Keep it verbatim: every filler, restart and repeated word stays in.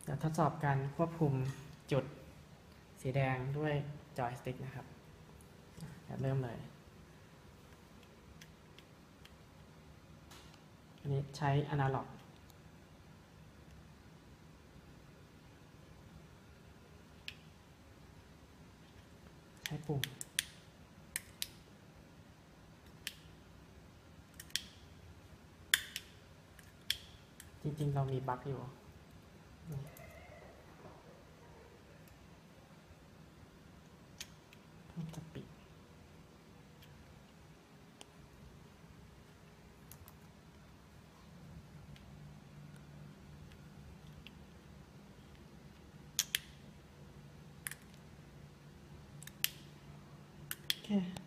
เดี๋ยวทดสอบการควบคุมจุดสีแดงด้วยจอยสติ๊กนะครับเดี๋ยวเริ่มเลยอันนี้ใช้อนาล็อกใช้ปุ่มจริงๆเรามีบั๊กอยู่ต้องจะปิดโอเค